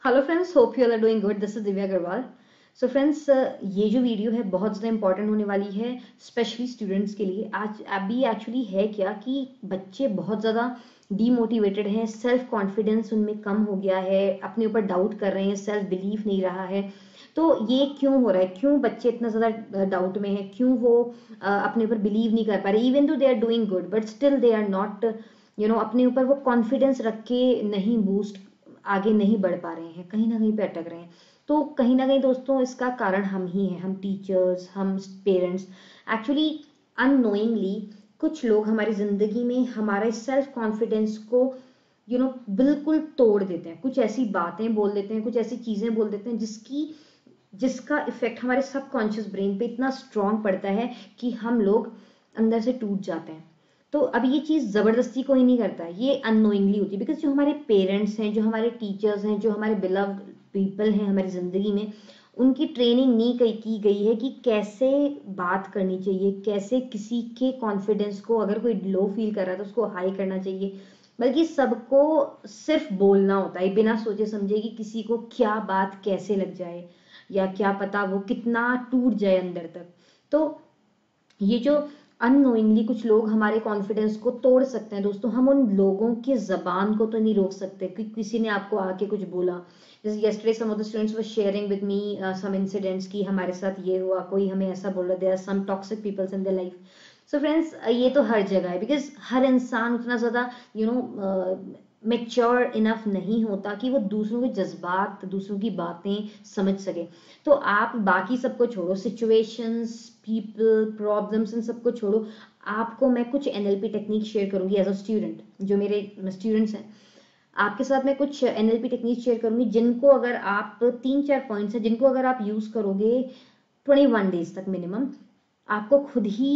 Hello friends, hope you all are doing good. This is Divya Agarwal. So friends, ये जो video है बहुत ज़्यादा इंपॉर्टेंट होने वाली है, स्पेशली स्टूडेंट्स के लिए। आज अभी एक्चुअली है क्या कि बच्चे बहुत ज़्यादा डीमोटिवेटेड हैं, सेल्फ कॉन्फिडेंस उनमें कम हो गया है, अपने ऊपर डाउट कर रहे हैं, सेल्फ बिलीफ नहीं रहा है। तो ये क्यों हो रहा है? क्यों बच्चे इतना ज़्यादा डाउट में हैं? क्यों वो अपने ऊपर बिलीव नहीं कर पा रहे? Even though they are doing good but still they are not अपने ऊपर वो कॉन्फिडेंस रख के नहीं बूस्ट आगे नहीं बढ़ पा रहे हैं, कहीं ना कहीं पे अटक रहे हैं। तो कहीं ना कहीं दोस्तों इसका कारण हम ही हैं, हम टीचर्स, हम पेरेंट्स। एक्चुअली अननोइंगली कुछ लोग हमारी जिंदगी में हमारे सेल्फ कॉन्फिडेंस को बिल्कुल तोड़ देते हैं। कुछ ऐसी बातें बोल देते हैं, कुछ ऐसी चीजें बोल देते हैं जिसका इफेक्ट हमारे सबकॉन्शियस ब्रेन पे इतना स्ट्रांग पड़ता है कि हम लोग अंदर से टूट जाते हैं। तो अब ये चीज जबरदस्ती कोई नहीं करता, ये अननोइंगली होती है। बिकॉज जो हमारे पेरेंट्स हैं, जो हमारे टीचर्स हैं, जो हमारे बिलव्ड पीपल हैं हमारी जिंदगी में, उनकी ट्रेनिंग नहीं की गई है कि कैसे बात करनी चाहिए, कैसे किसी के कॉन्फिडेंस को, अगर कोई लो फील कर रहा है तो उसको हाई करना चाहिए। बल्कि सबको सिर्फ बोलना होता है बिना सोचे समझे कि किसी को क्या बात कैसे लग जाए, या क्या पता वो कितना टूट जाए अंदर तक। तो ये जो अननोइंगली कुछ लोग हमारे कॉन्फिडेंस को तोड़ सकते हैं दोस्तों, हम उन लोगों की जबान को तो नहीं रोक सकते कि किसी ने आपको आके कुछ बोला। जैसे yesterday some of the students were sharing with me some incidents कि हमारे साथ ये हुआ, कोई हमें ऐसा बोल रहा, there are some toxic people in their life। So friends, ये तो हर जगह है, बिकॉज हर इंसान उतना ज्यादा मेच्योर इनफ नहीं होता कि वो दूसरों के जज्बात, दूसरों की बातें समझ सके। तो आप बाकी सबको छोड़ो, सिचुएशंस, पीपल, प्रॉब्लम्स, इन सबको छोड़ो। आपको मैं कुछ एनएलपी टेक्निक शेयर करूंगी एज अ स्टूडेंट। जो मेरे स्टूडेंट्स हैं, आपके साथ मैं कुछ एनएलपी टेक्निक शेयर करूंगी जिनको अगर आप, 3-4 पॉइंट्स हैं जिनको अगर आप यूज करोगे 21 डेज तक मिनिमम, आपको खुद ही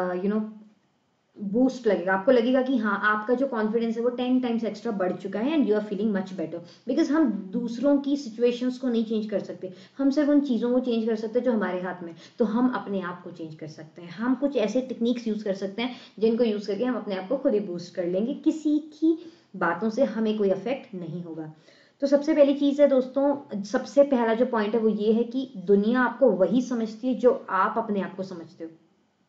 बूस्ट लगेगा। आपको लगेगा कि हाँ, आपका जो कॉन्फिडेंस है वो 10 टाइम्स एक्स्ट्रा बढ़ चुका है and you are feeling much better. Because हम दूसरों की सिचुएशंस को नहीं चेंज कर सकते, हम सिर्फ उन चीज़ों को चेंज कर सकते हैं जो हमारे हाथ में। तो हम अपने आप को चेंज कर सकते हैं। हम कुछ ऐसे टेक्निक्स यूज कर सकते हैं जिनको यूज करके हम अपने आप को खुद ही बूस्ट कर लेंगे। किसी की बातों से हमें कोई अफेक्ट नहीं होगा। तो सबसे पहली चीज है दोस्तों, सबसे पहला जो पॉइंट है वो ये है कि दुनिया आपको वही समझती है जो आप अपने आप को समझते हो।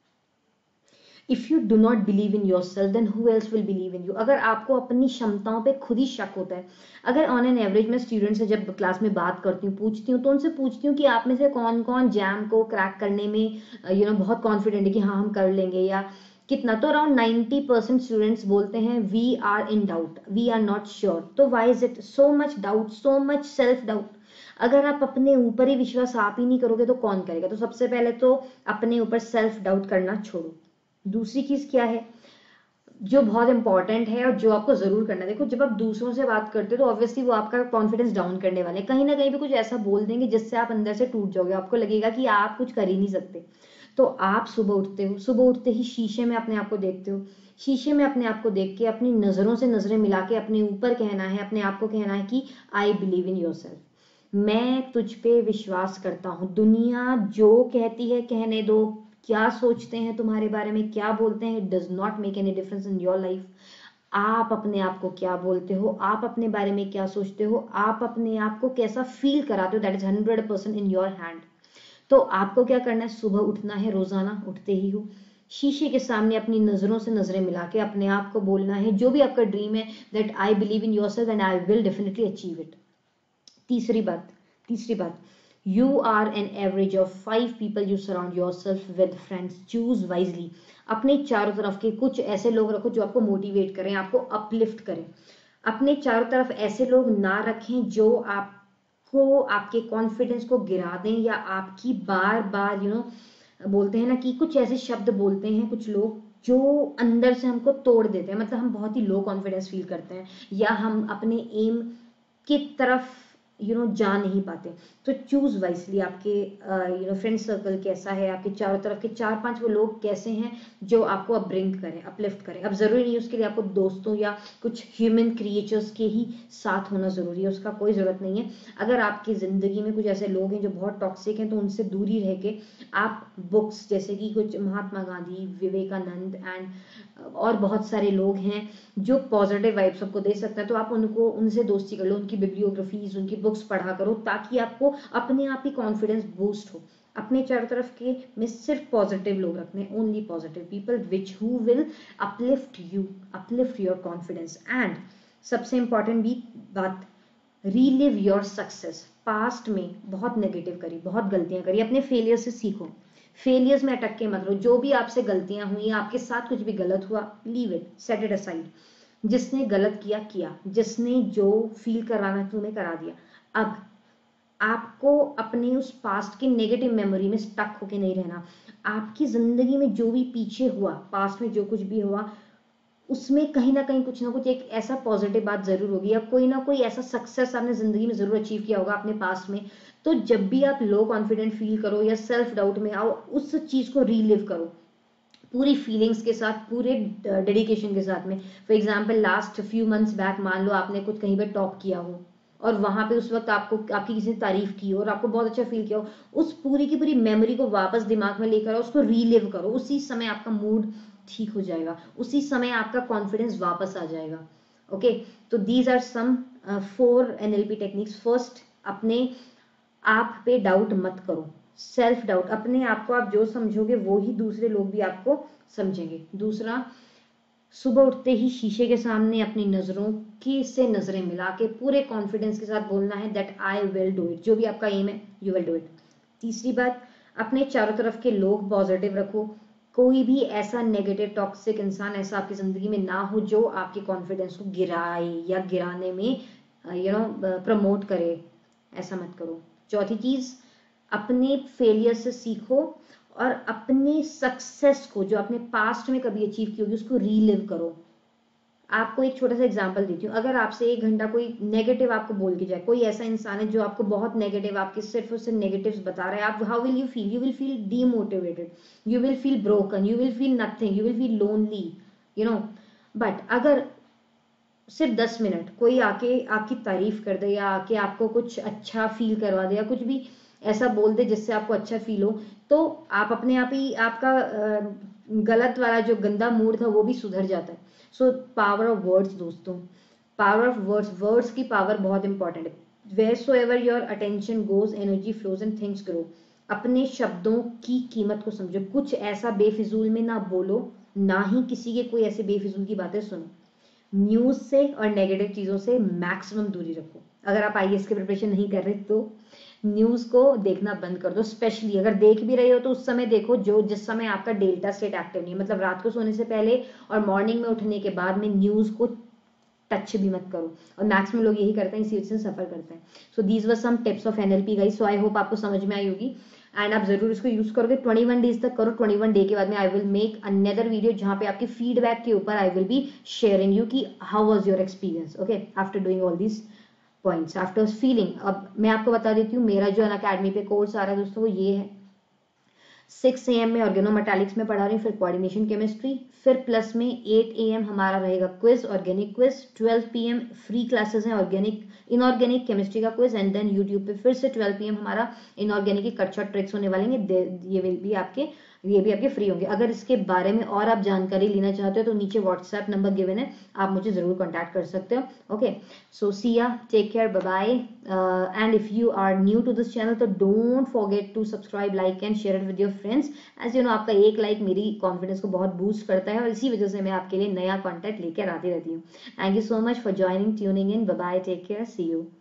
If you do not believe in yourself then who else will believe in you. अगर आपको अपनी क्षमताओं पे खुद ही शक होता है, अगर ऑन एन एवरेज मैं स्टूडेंट से जब क्लास में बात करती हूँ, पूछती हूँ, तो उनसे पूछती हूँ कि आप में से कौन कौन जैम को क्रैक करने में बहुत कॉन्फिडेंट है कि हाँ हम कर लेंगे, या कितना। तो अराउंड 90% स्टूडेंट्स बोलते हैं we are in doubt, we are not sure. तो why is it so much doubt, so much self doubt? अगर आप अपने ऊपर ही विश्वास आप ही नहीं करोगे तो कौन करेगा? तो सबसे पहले तो अपने ऊपर सेल्फ डाउट करना छोड़ो। दूसरी चीज क्या है जो बहुत इंपॉर्टेंट है और जो आपको जरूर करना है? देखो, जब आप दूसरों से बात करते हो तो ऑब्वियसली वो आपका कॉन्फिडेंस डाउन करने वाले हैं। कहीं ना कहीं भी कुछ ऐसा बोल देंगे जिससे आप अंदर से टूट जाओगे, आपको लगेगा कि आप कुछ कर ही नहीं सकते। तो आप सुबह उठते हो, सुबह उठते ही शीशे में अपने आप को देखते हो, शीशे में अपने आप को देख के अपनी नजरों से नजरें मिला के अपने ऊपर कहना है, अपने आप को कहना है कि I believe in yourself. मैं तुझ पे विश्वास करता हूँ। दुनिया जो कहती है कहने दो, क्या सोचते हैं तुम्हारे बारे में, क्या बोलते हैं, it does not make any difference in your life. आप अपने आप को क्या बोलते हो, आप अपने बारे में क्या सोचते हो, आप अपने आप को कैसा फील कराते हो, that is 100% in your hand. तो आपको क्या करना है? सुबह उठना है, रोजाना उठते ही हो, शीशे के सामने अपनी नजरों से नजरें मिला के अपने आप को बोलना है जो भी आपका ड्रीम है, that I believe in yourself and I will definitely achieve it. तीसरी बात, you are an average of 5 people you surround yourself with. Friends, choose wisely। अपने चारों तरफ के कुछ ऐसे लोग रखो जो आपको मोटिवेट करें, आपको अपलिफ्ट करें। अपने चारों तरफ ऐसे लोग ना रखें जो आपको, आपके कॉन्फिडेंस को गिरा दें, या आपकी बार बार बोलते हैं ना कि कुछ ऐसे शब्द बोलते हैं कुछ लोग जो अंदर से हमको तोड़ देते हैं। मतलब हम बहुत ही लो कॉन्फिडेंस फील करते हैं, या हम अपने एम की तरफ जा नहीं पाते। तो चूज वाइसली। आपके फ्रेंड सर्कल कैसा है, आपके चारों तरफ के 4-5 वो लोग कैसे हैं जो आपको अपब्रिंग करें, अपलिफ्ट करें। अब जरूरी नहीं उसके लिए आपको दोस्तों या कुछ ह्यूमन क्रिएचर्स के ही साथ होना जरूरी है, उसका कोई जरूरत नहीं है। अगर आपकी जिंदगी में कुछ ऐसे लोग हैं जो बहुत टॉक्सिक हैं तो उनसे दूरी रह के आप बुक्स, जैसे कि कुछ महात्मा गांधी, विवेकानंद एंड और बहुत सारे लोग हैं जो पॉजिटिव वाइब्स आपको दे सकते हैं, तो आप उनको, उनसे दोस्ती कर लो, उनकी बिब्लियोग्राफीज, उनकी बुक्स पढ़ा करो ताकि आपको अपने आप ही कॉन्फिडेंस बूस्ट हो। अपने चारों तरफ के में सिर्फ पॉजिटिव लोग रखने, only positive people which who will uplift you, uplift your confidence. And सबसे इंपॉर्टेंट भी बात, रीलिव योर सक्सेस। पास्ट में बहुत नेगेटिव करी, बहुत गलतियां करी, अपने फेलियर से सीखो, फेलियर्स में अटक के मत रहो। जो भी आपसे गलतियां हुई, आपके साथ कुछ भी गलत हुआ, leave it, set it aside. जिसने गलत किया किया, जिसने जो फील कराना तुम्हें करा दिया। अब आपको अपने उस पास्ट की नेगेटिव मेमोरी में स्टक होके नहीं रहना। आपकी जिंदगी में जो भी पीछे हुआ, पास्ट में जो कुछ भी हुआ, उसमें कहीं ना कहीं कुछ ना कुछ एक ऐसा पॉजिटिव बात जरूर होगी, या कोई ना कोई ऐसा सक्सेस आपने जिंदगी में जरूर अचीव किया होगा अपने पास्ट में। तो जब भी आप लो कॉन्फिडेंट फील करो या सेल्फ डाउट में आओ, उस चीज को रीलिव करो पूरी फीलिंग्स के साथ, पूरे डेडिकेशन के साथ में। For example last few months back मान लो आपने कुछ कहीं पे टॉप किया हो और वहां पे उस वक्त आपको आपकी किसी ने तारीफ की हो और आपको बहुत अच्छा फील किया हो, उस पूरी की पूरी मेमोरी को वापस दिमाग में लेकर आओ, उसको रीलिव करो। उसी समय आपका मूड ठीक हो जाएगा, उसी समय आपका कॉन्फिडेंस वापस आ जाएगा। ओके, तो these are some 4 NLP techniques. First, अपने आप पे डाउट मत करो, सेल्फ डाउट। अपने आप को आप जो समझोगे वो ही दूसरे लोग भी आपको समझेंगे। दूसरा, सुबह उठते ही शीशे के सामने अपनी नजरों की से नजरें मिला के पूरे कॉन्फिडेंस के साथ बोलना है that I will do it. जो भी आपका एम है, यू विल डू इट। तीसरी बात, अपने चारों तरफ के लोग पॉजिटिव रखो। कोई भी ऐसा नेगेटिव टॉक्सिक इंसान ऐसा आपकी जिंदगी में ना हो जो आपके कॉन्फिडेंस को गिराए या गिराने में प्रमोट करे, ऐसा मत करो। चौथी चीज, अपने फेलियर से सीखो और अपने सक्सेस को जो आपने पास्ट में कभी अचीव की होगी उसको रीलिव करो। आपको एक छोटा सा एग्जांपल देती हूँ। अगर आपसे 1 घंटा कोई नेगेटिव आपको बोल के जाए, कोई ऐसा इंसान है जो आपको बहुत नेगेटिव, आपके सिर्फ उससे नेगेटिव्स बता रहा है, आप how will you feel? You will feel demotivated, you will feel broken, you will feel nothing, you will feel lonely, you know. But अगर सिर्फ 10 मिनट कोई आके आपकी तारीफ कर दे या आके आपको कुछ अच्छा फील करवा दे या कुछ भी ऐसा बोल दे जिससे आपको अच्छा फील हो, तो आप अपने आप ही आपका गलत वाला जो गंदा मूड था वो भी सुधर जाता है। सो पावर ऑफ वर्ड्स दोस्तों, पावर ऑफ वर्ड्स, वर्ड्स की पावर बहुत इंपॉर्टेंट है। wheresoever your attention goes, energy flows and things grow। अपने शब्दों की कीमत को समझो। कुछ ऐसा बेफिजूल में ना बोलो, ना ही किसी के कोई ऐसे बेफिजूल की बातें सुनो। न्यूज से और नेगेटिव चीजों से मैक्सिमम दूरी रखो। अगर आप IAS की प्रिपरेशन नहीं कर रहे तो न्यूज को देखना बंद कर दो। स्पेशली अगर देख भी रहे हो तो उस समय देखो जो जिस समय आपका डेल्टा स्टेट एक्टिव नहीं है, मतलब रात को सोने से पहले और मॉर्निंग में उठने के बाद में न्यूज को टच भी मत करो। और मैक्सिमम लोग यही करते हैं, इसी वजह से सफर करते हैं। So these were some tips of NLP guys. So I hope आपको समझ में आई होगी एंड आप जरूर इसको यूज करोगे। 21 डेज तक करो। 21 डे के बाद में I will make another video जहां पे आपके फीडबैक के ऊपर I will be sharing you कि how was your experience, okay, after doing all these points, after feeling. अब मैं आपको बता देती हूँ मेरा जो अनअकैडमी पे कोर्स आ रहा है दोस्तों वो ये है। 6 AM में ऑर्गेनोमेटालिक्स में पढ़ा रही हूँ, फिर कोऑर्डिनेशन केमिस्ट्री, फिर प्लस में 8 AM हमारा रहेगा quiz, organic quiz. 12 PM free classes हैं ऑर्गेनिक इनऑर्गेनिक केमिस्ट्री का क्विज, एंड देन यूट्यूब पे फिर से 12 PM हमारा इनऑर्गेनिक की कट शॉर्ट ट्रिक्स होने वाले हैं। ये भी आपके फ्री होंगे। अगर इसके बारे में और आप जानकारी लेना चाहते हो तो नीचे व्हाट्सएप नंबर गिवन है, आप मुझे जरूर कॉन्टैक्ट कर सकते हो। Okay, so see ya, take care, bye bye. And if you are new to this channel तो don't forget to subscribe, like and share it with your friends. As you know, आपका एक like मेरी confidence को बहुत boost करता है और इसी वजह से मैं आपके लिए नया कॉन्टेंट लेकर आती रहती हूँ। Thank you so much for joining, tuning in. Bye bye, take care, see you.